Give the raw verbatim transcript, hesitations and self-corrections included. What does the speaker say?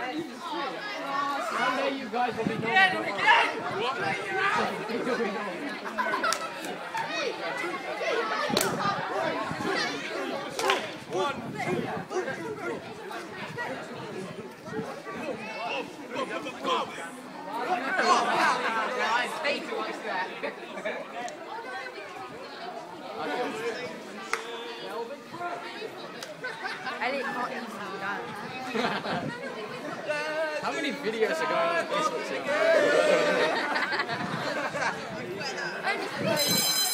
Someday you guys will be known. Again and again! One, two, I didn't not easily done. How many videos are going on Facebook? Only three.